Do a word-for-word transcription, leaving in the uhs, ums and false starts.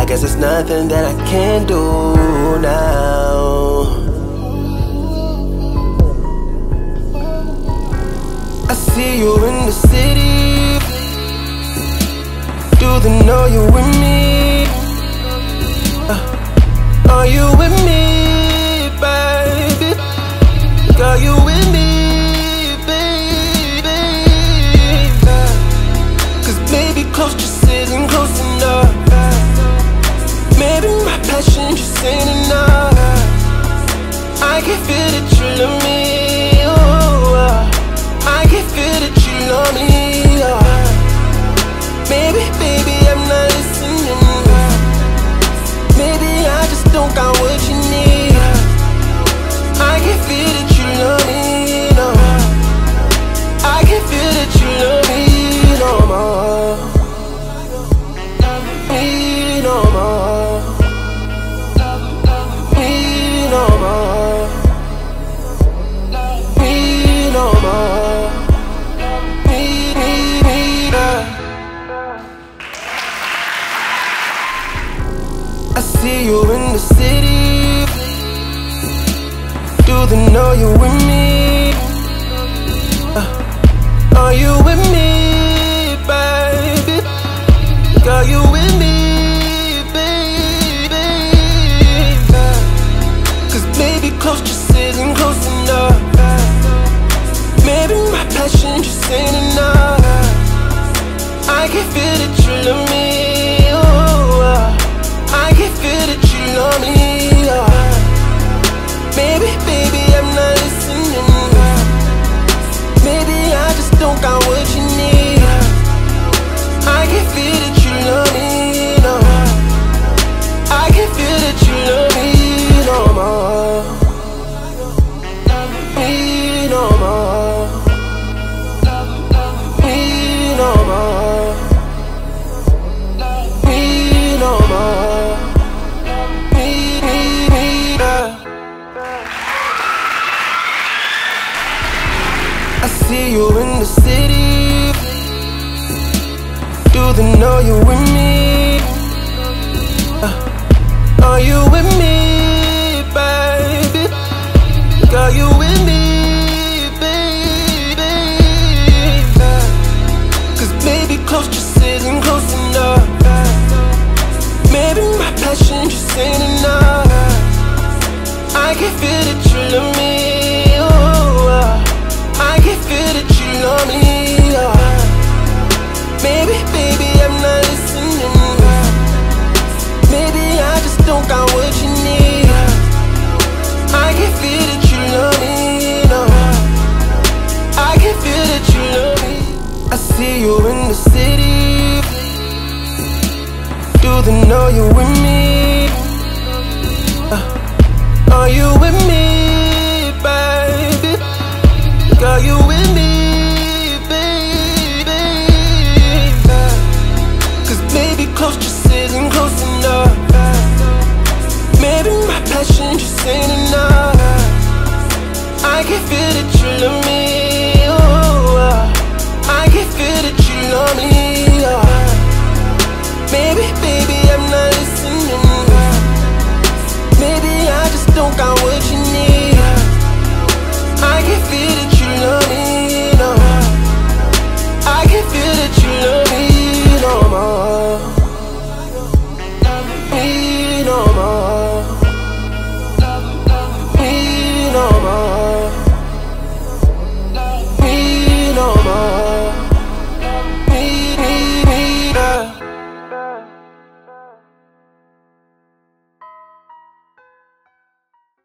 guess there's nothing that I can do now. I see you in the city. Do they know you with me? uh, Are you with me, baby? Girl, you with me, baby? Cause maybe close just isn't close enough. Maybe my passion just ain't enough. I can feel that you love me, oh. I can feel that you love me, oh. Maybe, baby, I'm not listening. Maybe I just don't got what you need. I can feel that you love me, no. I can feel that you love me no more. Me no more. Me no more. Me no more. Me, me, me, uh. I see you in the city. Do they know you with me? uh, Are you with me, baby? Girl, you with me, baby? Cause maybe close just isn't close enough. Maybe my passion just ain't enough. I can feel that you love me, oh. I can feel that you love me, oh. Maybe, baby, I'm not listening. Maybe I just don't got what you need. I can feel that you love me, no. I can feel that you love me no more. Me no more. Me no more. Me no more. Me, me, me, uh. I see you in the city. Do they know you with me? uh, Are you with me, baby? Girl, you with me, baby? Cause maybe close just isn't close enough. Maybe my passion just ain't enough. I can feel that you love me, oh. I can feel that you love me, oh. Maybe, baby, I'm not listening. Maybe I just don't got what you need. I can feel that you love me, no. I can feel that you love me. I see you in the city. Do they know you with me?